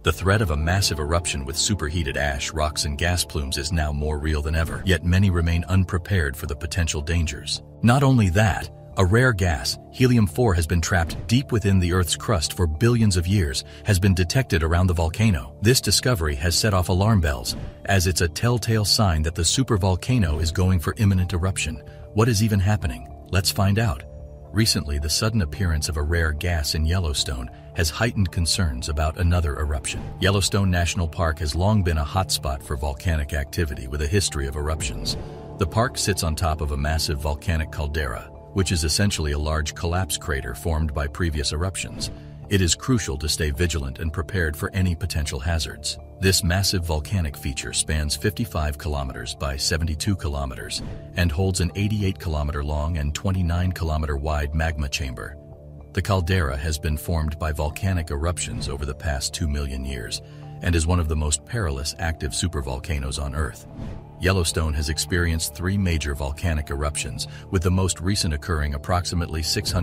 The threat of a massive eruption with superheated ash, rocks, and gas plumes is now more real than ever, yet many remain unprepared for the potential dangers. Not only that, a rare gas, helium-4, has been trapped deep within the Earth's crust for billions of years, has been detected around the volcano. This discovery has set off alarm bells, as it's a telltale sign that the supervolcano is going for imminent eruption. What is even happening? Let's find out. Recently, the sudden appearance of a rare gas in Yellowstone has heightened concerns about another eruption. Yellowstone National Park has long been a hotspot for volcanic activity with a history of eruptions. The park sits on top of a massive volcanic caldera, which is essentially a large collapse crater formed by previous eruptions. It is crucial to stay vigilant and prepared for any potential hazards. This massive volcanic feature spans 55 kilometers by 72 kilometers and holds an 88-kilometer long and 29-kilometer wide magma chamber. The caldera has been formed by volcanic eruptions over the past 2 million years and is one of the most perilous active supervolcanoes on Earth. Yellowstone has experienced 3 major volcanic eruptions, with the most recent occurring approximately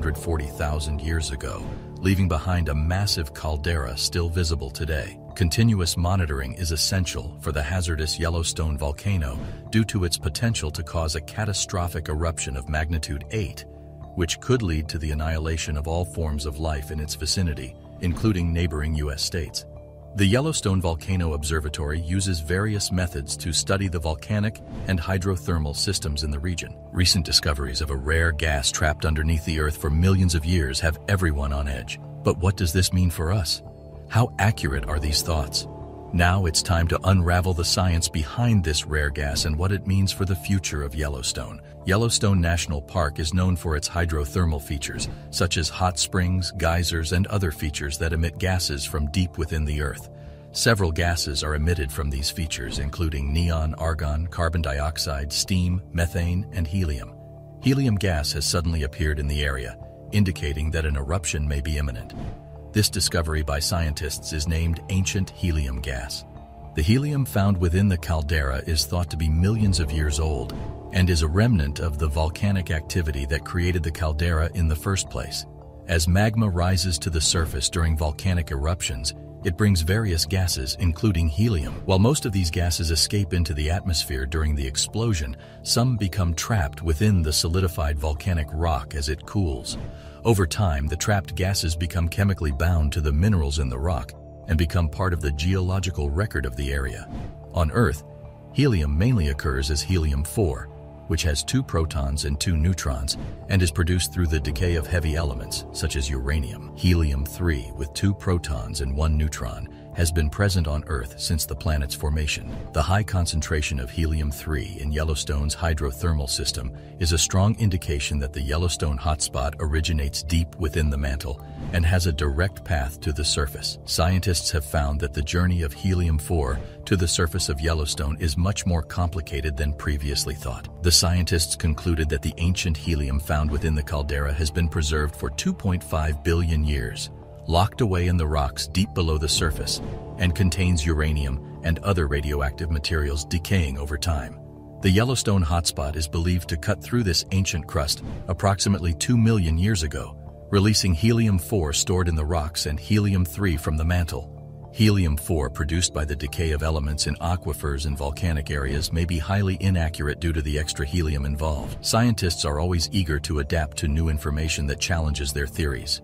640,000 years ago, leaving behind a massive caldera still visible today. Continuous monitoring is essential for the hazardous Yellowstone volcano due to its potential to cause a catastrophic eruption of magnitude 8, which could lead to the annihilation of all forms of life in its vicinity, including neighboring U.S. states. The Yellowstone Volcano Observatory uses various methods to study the volcanic and hydrothermal systems in the region. Recent discoveries of a rare gas trapped underneath the Earth for millions of years have everyone on edge. But what does this mean for us? How accurate are these thoughts? Now it's time to unravel the science behind this rare gas and what it means for the future of Yellowstone. Yellowstone National Park is known for its hydrothermal features, such as hot springs, geysers, and other features that emit gases from deep within the Earth. Several gases are emitted from these features, including neon, argon, carbon dioxide, steam, methane, and helium. Helium gas has suddenly appeared in the area, indicating that an eruption may be imminent. This discovery by scientists is named ancient helium gas. The helium found within the caldera is thought to be millions of years old and is a remnant of the volcanic activity that created the caldera in the first place. As magma rises to the surface during volcanic eruptions, it brings various gases, including helium. While most of these gases escape into the atmosphere during the explosion, some become trapped within the solidified volcanic rock as it cools. Over time, the trapped gases become chemically bound to the minerals in the rock and become part of the geological record of the area. On Earth, helium mainly occurs as helium-4, which has 2 protons and 2 neutrons, and is produced through the decay of heavy elements, such as uranium. Helium-3, with 2 protons and 1 neutron, has been present on Earth since the planet's formation. The high concentration of helium-3 in Yellowstone's hydrothermal system is a strong indication that the Yellowstone hotspot originates deep within the mantle and has a direct path to the surface. Scientists have found that the journey of helium-4 to the surface of Yellowstone is much more complicated than previously thought. The scientists concluded that the ancient helium found within the caldera has been preserved for 2.5 billion years, locked away in the rocks deep below the surface, and contains uranium and other radioactive materials decaying over time. The Yellowstone hotspot is believed to cut through this ancient crust approximately 2 million years ago, releasing helium-4 stored in the rocks and helium-3 from the mantle. Helium-4 produced by the decay of elements in aquifers and volcanic areas may be highly inaccurate due to the extra helium involved. Scientists are always eager to adapt to new information that challenges their theories.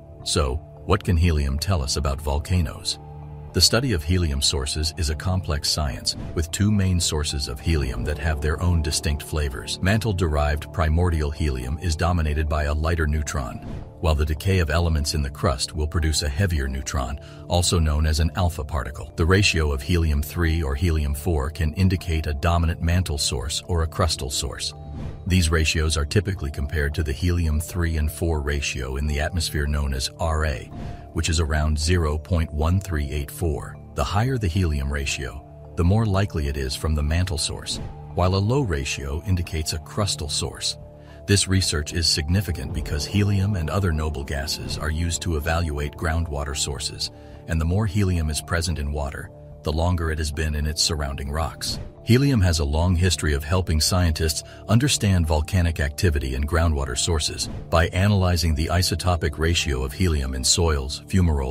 So, what can helium tell us about volcanoes? The study of helium sources is a complex science, with 2 main sources of helium that have their own distinct flavors. Mantle-derived primordial helium is dominated by a lighter neutron, while the decay of elements in the crust will produce a heavier neutron, also known as an alpha particle. The ratio of helium-3 or helium-4 can indicate a dominant mantle source or a crustal source. These ratios are typically compared to the helium-3 and 4 ratio in the atmosphere known as Ra, which is around 0.1384. The higher the helium ratio, the more likely it is from the mantle source, while a low ratio indicates a crustal source. This research is significant because helium and other noble gases are used to evaluate groundwater sources, and the more helium is present in water, the longer it has been in its surrounding rocks. Helium has a long history of helping scientists understand volcanic activity and groundwater sources. By analyzing the isotopic ratio of helium in soils, fumaroles,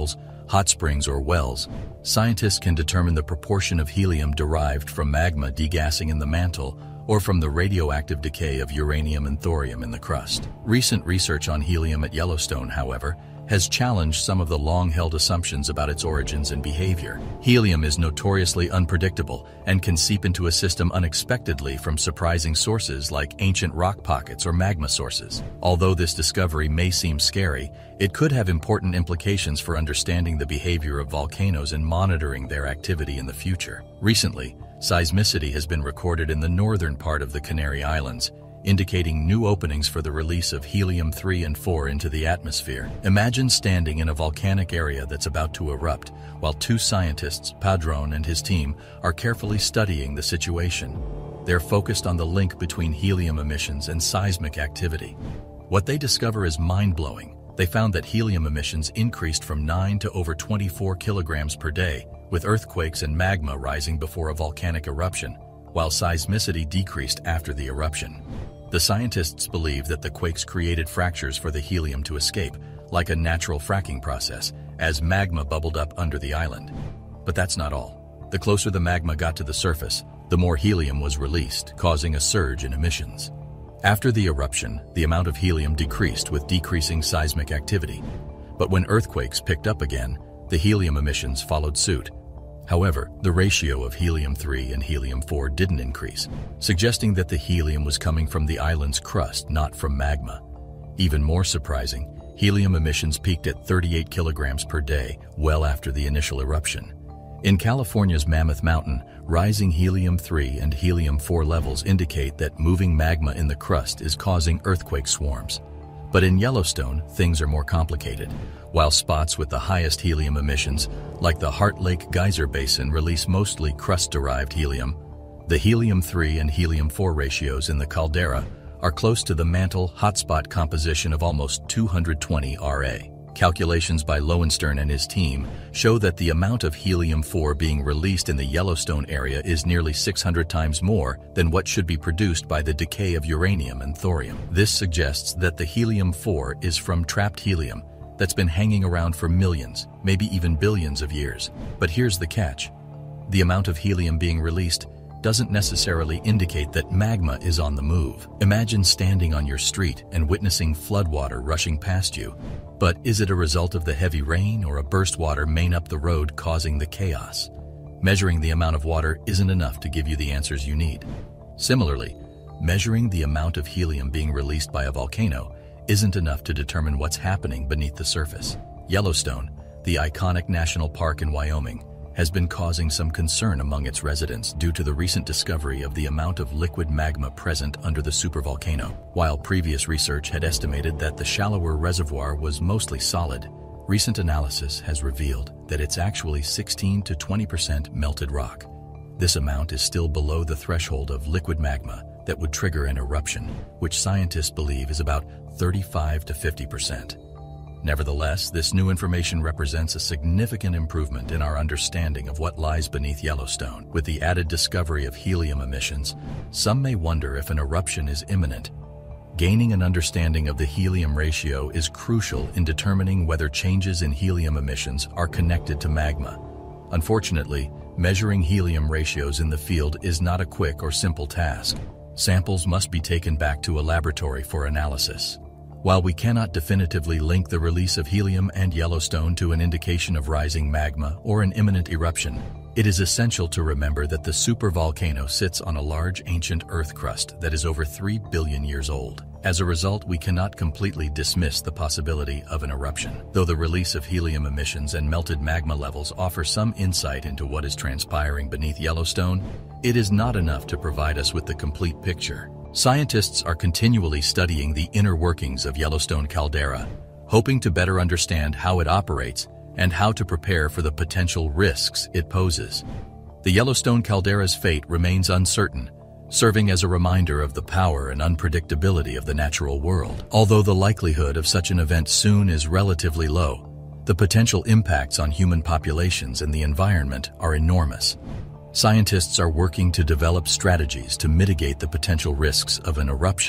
hot springs or wells, scientists can determine the proportion of helium derived from magma degassing in the mantle or from the radioactive decay of uranium and thorium in the crust. Recent research on helium at Yellowstone, however, has challenged some of the long-held assumptions about its origins and behavior. Helium is notoriously unpredictable and can seep into a system unexpectedly from surprising sources like ancient rock pockets or magma sources. Although this discovery may seem scary, it could have important implications for understanding the behavior of volcanoes and monitoring their activity in the future. Recently, seismicity has been recorded in the northern part of the Canary Islands, indicating new openings for the release of helium-3 and 4 into the atmosphere. Imagine standing in a volcanic area that's about to erupt, while two scientists, Padron and his team, are carefully studying the situation. They're focused on the link between helium emissions and seismic activity. What they discover is mind-blowing. They found that helium emissions increased from 9 to over 24 kilograms per day, with earthquakes and magma rising before a volcanic eruption, while seismicity decreased after the eruption. The scientists believe that the quakes created fractures for the helium to escape, like a natural fracking process, as magma bubbled up under the island. But that's not all. The closer the magma got to the surface, the more helium was released, causing a surge in emissions. After the eruption, the amount of helium decreased with decreasing seismic activity. But when earthquakes picked up again, the helium emissions followed suit. However, the ratio of helium-3 and helium-4 didn't increase, suggesting that the helium was coming from the island's crust, not from magma. Even more surprising, helium emissions peaked at 38 kilograms per day, well after the initial eruption. In California's Mammoth Mountain, rising helium-3 and helium-4 levels indicate that moving magma in the crust is causing earthquake swarms. But in Yellowstone, things are more complicated. While spots with the highest helium emissions, like the Heart Lake Geyser Basin, release mostly crust-derived helium, the helium-3 and helium-4 ratios in the caldera are close to the mantle hotspot composition of almost 220 Ra. Calculations by Lowenstern and his team show that the amount of helium-4 being released in the Yellowstone area is nearly 600 times more than what should be produced by the decay of uranium and thorium. This suggests that the helium-4 is from trapped helium that's been hanging around for millions, maybe even billions of years. But here's the catch. The amount of helium being released doesn't necessarily indicate that magma is on the move. Imagine standing on your street and witnessing floodwater rushing past you. But is it a result of the heavy rain or a burstwater main up the road causing the chaos? Measuring the amount of water isn't enough to give you the answers you need. Similarly, measuring the amount of helium being released by a volcano isn't enough to determine what's happening beneath the surface. Yellowstone, the iconic national park in Wyoming, has been causing some concern among its residents due to the recent discovery of the amount of liquid magma present under the supervolcano. While previous research had estimated that the shallower reservoir was mostly solid, recent analysis has revealed that it's actually 16 to 20% melted rock. This amount is still below the threshold of liquid magma that would trigger an eruption, which scientists believe is about 35 to 50%. Nevertheless, this new information represents a significant improvement in our understanding of what lies beneath Yellowstone. With the added discovery of helium emissions, some may wonder if an eruption is imminent. Gaining an understanding of the helium ratio is crucial in determining whether changes in helium emissions are connected to magma. Unfortunately, measuring helium ratios in the field is not a quick or simple task. Samples must be taken back to a laboratory for analysis. While we cannot definitively link the release of helium and Yellowstone to an indication of rising magma or an imminent eruption, it is essential to remember that the supervolcano sits on a large ancient earth crust that is over 3 billion years old. As a result, we cannot completely dismiss the possibility of an eruption. Though the release of helium emissions and melted magma levels offer some insight into what is transpiring beneath Yellowstone, it is not enough to provide us with the complete picture. Scientists are continually studying the inner workings of Yellowstone caldera, hoping to better understand how it operates and how to prepare for the potential risks it poses. The Yellowstone caldera's fate remains uncertain, serving as a reminder of the power and unpredictability of the natural world. Although the likelihood of such an event soon is relatively low, the potential impacts on human populations and the environment are enormous. Scientists are working to develop strategies to mitigate the potential risks of an eruption.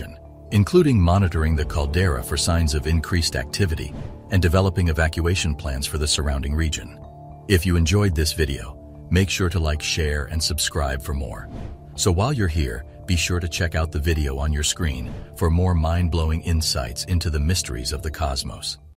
including monitoring the caldera for signs of increased activity and developing evacuation plans for the surrounding region. If you enjoyed this video, make sure to like, share, and subscribe for more. So while you're here, be sure to check out the video on your screen for more mind-blowing insights into the mysteries of the cosmos.